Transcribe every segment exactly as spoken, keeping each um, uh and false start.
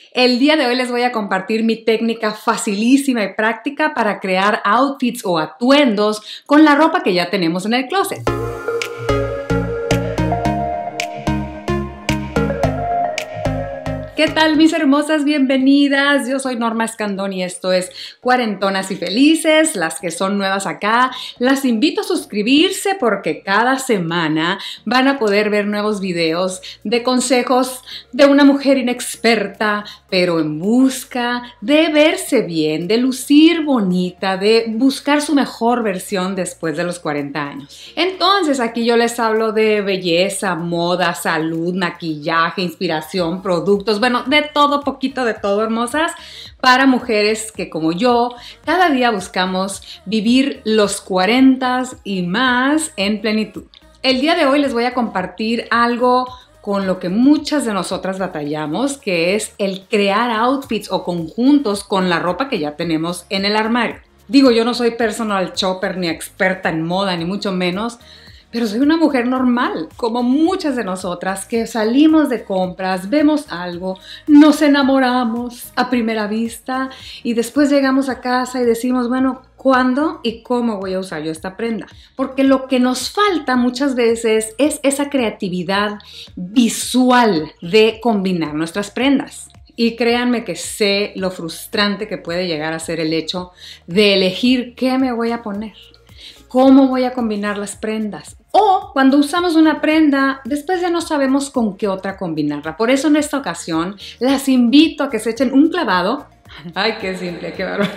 El día de hoy les voy a compartir mi técnica facilísima y práctica para crear outfits o atuendos con la ropa que ya tenemos en el closet. ¿Qué tal, mis hermosas? Bienvenidas. Yo soy Norma Escandón y esto es Cuarentonas y Felices. Las que son nuevas acá, las invito a suscribirse porque cada semana van a poder ver nuevos videos de consejos de una mujer inexperta, pero en busca de verse bien, de lucir bonita, de buscar su mejor versión después de los cuarenta años. Entonces, aquí yo les hablo de belleza, moda, salud, maquillaje, inspiración, productos, bueno, de todo, poquito de todo, hermosas, para mujeres que como yo, cada día buscamos vivir los cuarenta y más en plenitud. El día de hoy les voy a compartir algo con lo que muchas de nosotras batallamos, que es el crear outfits o conjuntos con la ropa que ya tenemos en el armario. Digo, yo no soy personal shopper ni experta en moda, ni mucho menos, pero soy una mujer normal, como muchas de nosotras, que salimos de compras, vemos algo, nos enamoramos a primera vista y después llegamos a casa y decimos, bueno, ¿cuándo y cómo voy a usar yo esta prenda? Porque lo que nos falta muchas veces es esa creatividad visual de combinar nuestras prendas. Y créanme que sé lo frustrante que puede llegar a ser el hecho de elegir qué me voy a poner, cómo voy a combinar las prendas. O cuando usamos una prenda, después ya no sabemos con qué otra combinarla. Por eso en esta ocasión las invito a que se echen un clavado. Ay, qué simple, qué bárbaro.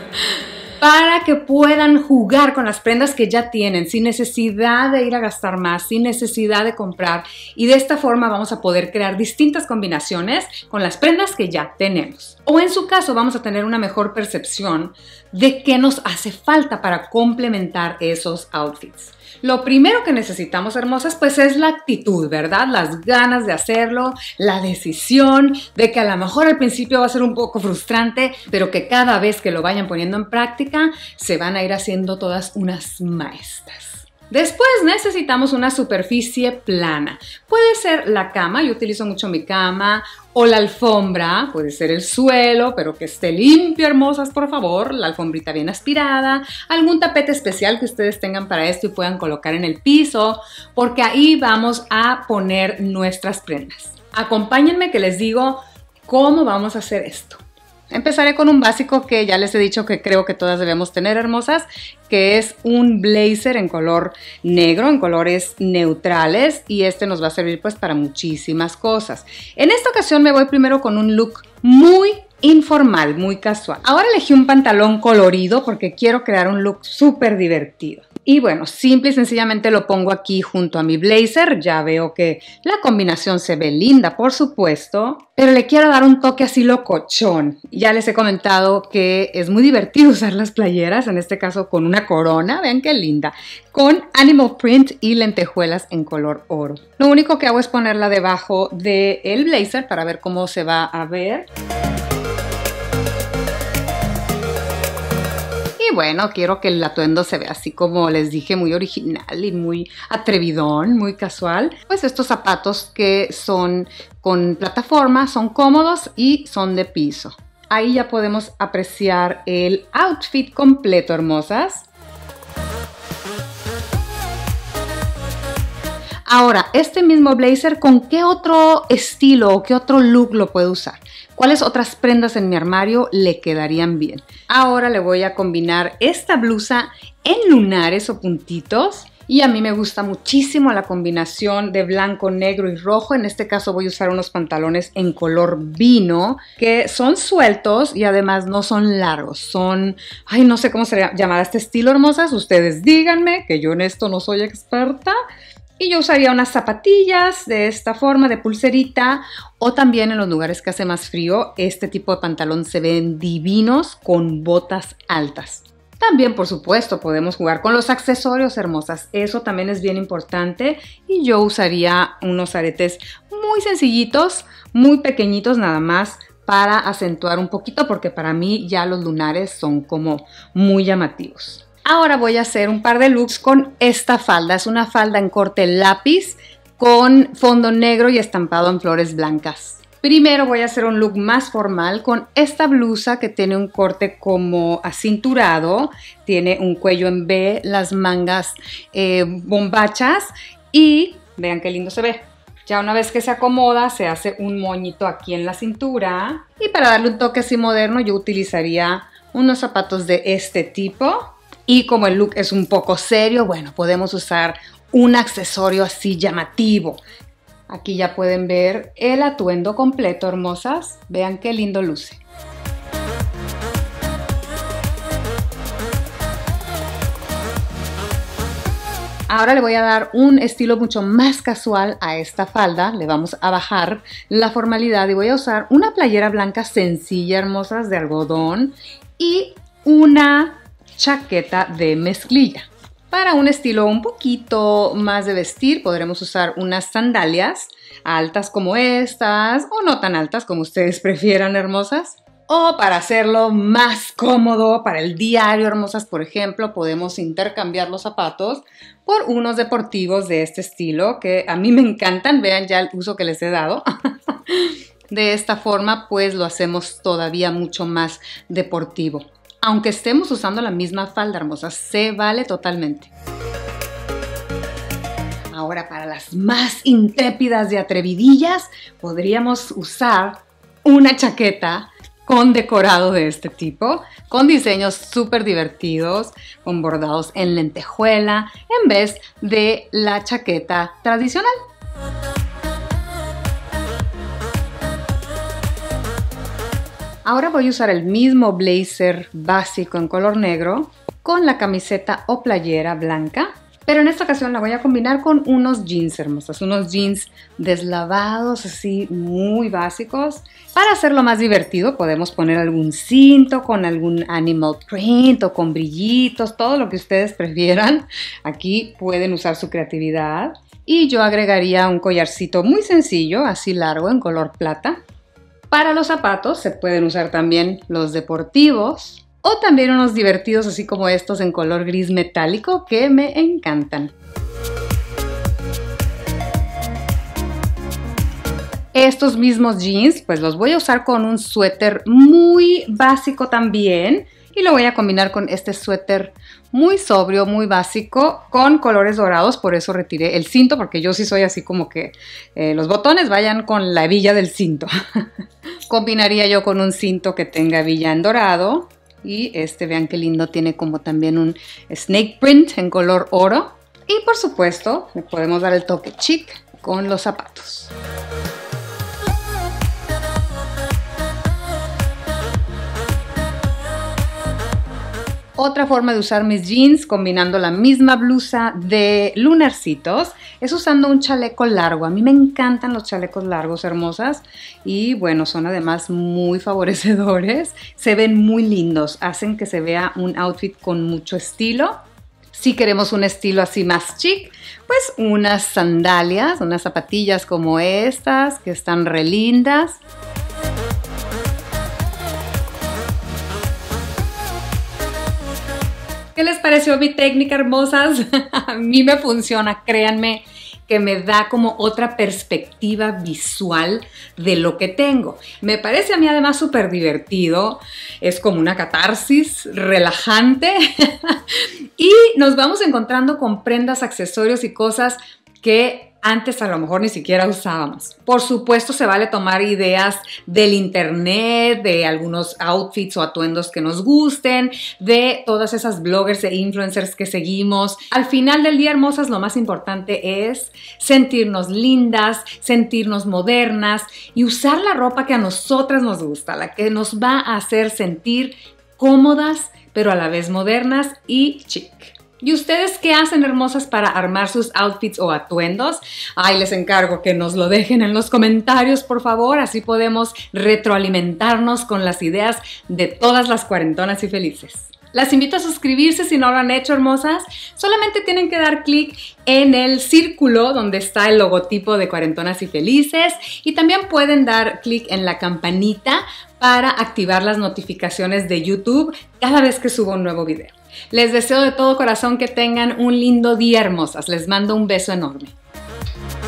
Para que puedan jugar con las prendas que ya tienen, sin necesidad de ir a gastar más, sin necesidad de comprar. Y de esta forma vamos a poder crear distintas combinaciones con las prendas que ya tenemos. O en su caso vamos a tener una mejor percepción de qué nos hace falta para complementar esos outfits. Lo primero que necesitamos, hermosas, pues es la actitud, ¿verdad? Las ganas de hacerlo, la decisión de que a lo mejor al principio va a ser un poco frustrante, pero que cada vez que lo vayan poniendo en práctica, se van a ir haciendo todas unas maestras. Después necesitamos una superficie plana. Puede ser la cama, yo utilizo mucho mi cama, o la alfombra, puede ser el suelo, pero que esté limpio, hermosas, por favor, la alfombrita bien aspirada, algún tapete especial que ustedes tengan para esto y puedan colocar en el piso, porque ahí vamos a poner nuestras prendas. Acompáñenme que les digo cómo vamos a hacer esto. Empezaré con un básico que ya les he dicho que creo que todas debemos tener, hermosas, que es un blazer en color negro, en colores neutrales, y este nos va a servir pues para muchísimas cosas. En esta ocasión me voy primero con un look muy informal, muy casual. Ahora elegí un pantalón colorido porque quiero crear un look súper divertido. Y bueno, simple y sencillamente lo pongo aquí junto a mi blazer. Ya veo que la combinación se ve linda, por supuesto, pero le quiero dar un toque así locochón. Ya les he comentado que es muy divertido usar las playeras, en este caso con una corona, vean qué linda, con animal print y lentejuelas en color oro. Lo único que hago es ponerla debajo del blazer para ver cómo se va a ver. Y bueno, quiero que el atuendo se vea así como les dije, muy original y muy atrevidón, muy casual. Pues estos zapatos que son con plataforma, son cómodos y son de piso. Ahí ya podemos apreciar el outfit completo, hermosas. Ahora, este mismo blazer, ¿con qué otro estilo o qué otro look lo puedo usar? ¿Cuáles otras prendas en mi armario le quedarían bien? Ahora le voy a combinar esta blusa en lunares o puntitos. Y a mí me gusta muchísimo la combinación de blanco, negro y rojo. En este caso voy a usar unos pantalones en color vino que son sueltos y además no son largos. Son, ay, no sé cómo se llama este estilo, hermosas. Ustedes díganme, que yo en esto no soy experta. Y yo usaría unas zapatillas de esta forma, de pulserita, o también en los lugares que hace más frío, este tipo de pantalón se ven divinos con botas altas. También, por supuesto, podemos jugar con los accesorios, hermosas. Eso también es bien importante. Y yo usaría unos aretes muy sencillitos, muy pequeñitos nada más, para acentuar un poquito, porque para mí ya los lunares son como muy llamativos. Ahora voy a hacer un par de looks con esta falda. Es una falda en corte lápiz con fondo negro y estampado en flores blancas. Primero voy a hacer un look más formal con esta blusa que tiene un corte como acinturado, tiene un cuello en V, las mangas eh, bombachas y vean qué lindo se ve. Ya una vez que se acomoda, se hace un moñito aquí en la cintura. Y para darle un toque así moderno, yo utilizaría unos zapatos de este tipo. Y como el look es un poco serio, bueno, podemos usar un accesorio así llamativo. Aquí ya pueden ver el atuendo completo, hermosas. Vean qué lindo luce. Ahora le voy a dar un estilo mucho más casual a esta falda. Le vamos a bajar la formalidad y voy a usar una playera blanca sencilla, hermosas, de algodón y una chaqueta de mezclilla. Para un estilo un poquito más de vestir podremos usar unas sandalias altas como estas o no tan altas como ustedes prefieran, hermosas. O para hacerlo más cómodo para el diario, hermosas, por ejemplo, podemos intercambiar los zapatos por unos deportivos de este estilo que a mí me encantan. Vean ya el uso que les he dado. De esta forma, pues lo hacemos todavía mucho más deportivo. Aunque estemos usando la misma falda, hermosas, se vale totalmente. Ahora, para las más intrépidas y atrevidillas, podríamos usar una chaqueta con decorado de este tipo, con diseños súper divertidos, con bordados en lentejuela, en vez de la chaqueta tradicional. Ahora voy a usar el mismo blazer básico en color negro con la camiseta o playera blanca. Pero en esta ocasión la voy a combinar con unos jeans hermosos, unos jeans deslavados así muy básicos. Para hacerlo más divertido podemos poner algún cinto con algún animal print o con brillitos, todo lo que ustedes prefieran. Aquí pueden usar su creatividad. Y yo agregaría un collarcito muy sencillo, así largo, en color plata. Para los zapatos se pueden usar también los deportivos. O también unos divertidos así como estos en color gris metálico que me encantan. Estos mismos jeans pues los voy a usar con un suéter muy básico también. Y lo voy a combinar con este suéter muy sobrio, muy básico, con colores dorados. Por eso retiré el cinto, porque yo sí soy así como que eh, los botones vayan con la hebilla del cinto. Combinaría yo con un cinto que tenga hebilla en dorado. Y este, vean qué lindo, tiene como también un snake print en color oro. Y por supuesto, le podemos dar el toque chic con los zapatos. Otra forma de usar mis jeans combinando la misma blusa de lunarcitos es usando un chaleco largo. A mí me encantan los chalecos largos, hermosas, y bueno, son además muy favorecedores. Se ven muy lindos, hacen que se vea un outfit con mucho estilo. Si queremos un estilo así más chic, pues unas sandalias, unas zapatillas como estas que están re lindas. ¿Qué les pareció mi técnica, hermosas? A mí me funciona, créanme que me da como otra perspectiva visual de lo que tengo. Me parece a mí además súper divertido, es como una catarsis relajante y nos vamos encontrando con prendas, accesorios y cosas que antes a lo mejor ni siquiera usábamos. Por supuesto, se vale tomar ideas del internet, de algunos outfits o atuendos que nos gusten, de todas esas bloggers e influencers que seguimos. Al final del día, hermosas, lo más importante es sentirnos lindas, sentirnos modernas y usar la ropa que a nosotras nos gusta, la que nos va a hacer sentir cómodas, pero a la vez modernas y chic. ¿Y ustedes qué hacen, hermosas, para armar sus outfits o atuendos? Ay, les encargo que nos lo dejen en los comentarios, por favor. Así podemos retroalimentarnos con las ideas de todas las cuarentonas y felices. Las invito a suscribirse si no lo han hecho, hermosas. Solamente tienen que dar clic en el círculo donde está el logotipo de Cuarentonas y Felices. Y también pueden dar clic en la campanita para activar las notificaciones de YouTube cada vez que subo un nuevo video. Les deseo de todo corazón que tengan un lindo día, hermosas. Les mando un beso enorme.